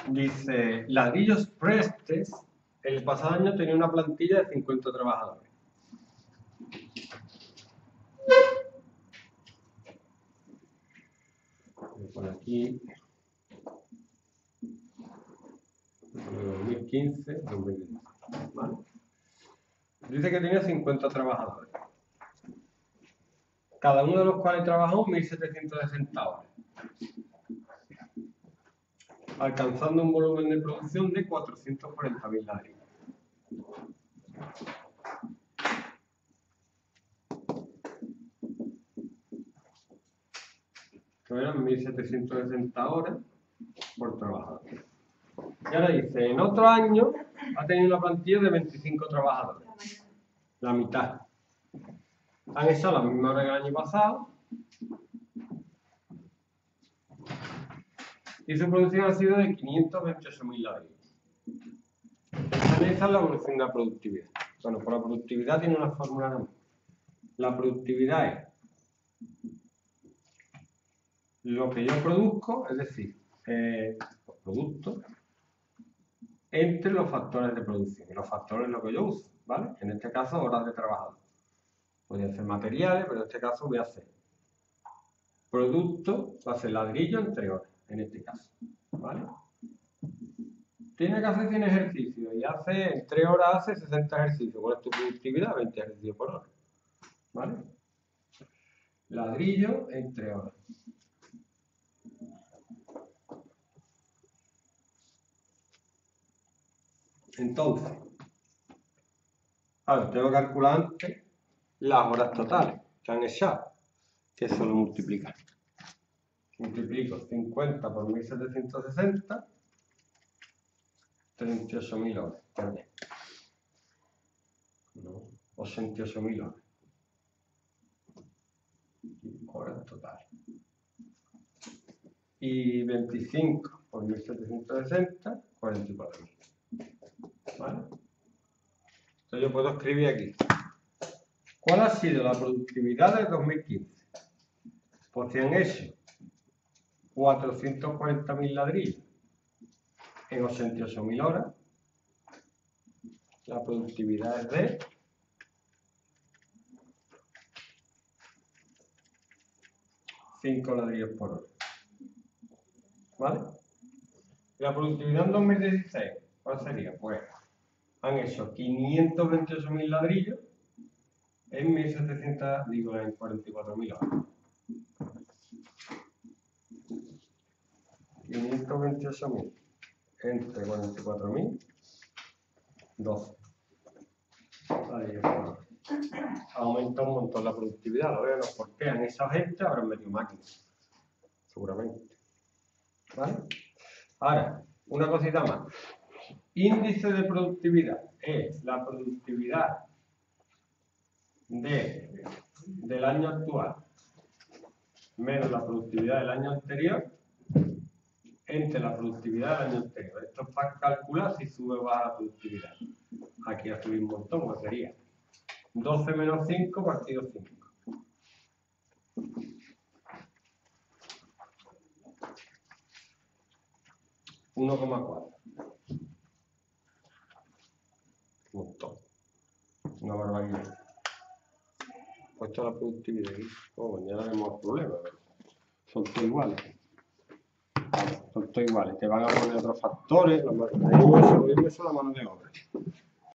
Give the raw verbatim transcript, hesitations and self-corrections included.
Dice, ladrillos Prestes, el pasado año tenía una plantilla de cincuenta trabajadores. Voy a poner aquí dos mil quince, dos mil dieciséis, ¿vale? Dice que tenía cincuenta trabajadores, cada uno de los cuales trabajó mil setecientos sesenta horas, alcanzando un volumen de producción de cuatrocientos cuarenta mil ladrillos. Que eran mil setecientos sesenta horas por trabajador. Y ahora dice, en otro año ha tenido una plantilla de veinticinco trabajadores, la mitad. Han hecho la misma hora que el año pasado. Y su producción ha sido de quinientos veintiocho mil ladrillos. Esta es la evolución de la productividad. Bueno, pues la productividad tiene una fórmula nomás. La productividad es lo que yo produzco, es decir, eh, los productos, entre los factores de producción. Y los factores es lo que yo uso, ¿vale? En este caso, horas de trabajador. Podría ser materiales, pero en este caso voy a hacer producto, va a ser ladrillo entre horas, en este caso, ¿vale? Tiene que hacer cien ejercicios y hace, en tres horas hace sesenta ejercicios. ¿Cuál es tu productividad? veinte ejercicios por hora, ¿vale? Ladrillo entre horas. Entonces, ahora tengo que calcular antes las horas totales que han echado, que eso lo multiplica. Multiplico cincuenta por mil setecientos sesenta, treinta y ocho mil horas. No, ochenta y ocho mil horas. Horas totales. Y veinticinco por mil setecientos sesenta, cuarenta y cuatro mil. ¿Vale? Entonces yo puedo escribir aquí. ¿Cuál ha sido la productividad del dos mil quince? Pues se han hecho cuatrocientos cuarenta mil ladrillos en ochenta y ocho mil horas. La productividad es de cinco ladrillos por hora. ¿Vale? ¿Y la productividad en dos mil dieciséis? ¿Cuál sería? Pues han hecho quinientos veintiocho mil ladrillos en mil setecientos, digo, en cuarenta y cuatro mil horas. quinientos veintiocho mil entre cuarenta y cuatro mil, doce. Vale, ha aumentado un montón la productividad, lo veo, no por qué han esa gente, habrán metido máquinas, seguramente. ¿Vale? Ahora, una cosita más. Índice de productividad es la productividad de, del año actual menos la productividad del año anterior entre la productividad del año anterior. Esto es para calcular si sube o baja la productividad. Aquí ha subido un montón, pues sería doce menos cinco partido cinco. uno coma cuatro. Un montón. Una barbaridad. Puesto la productividad. Oh, ya tenemos problemas. Son todos iguales. Son todos iguales. Te van a poner otros factores. Lo mismo es la mano de obra.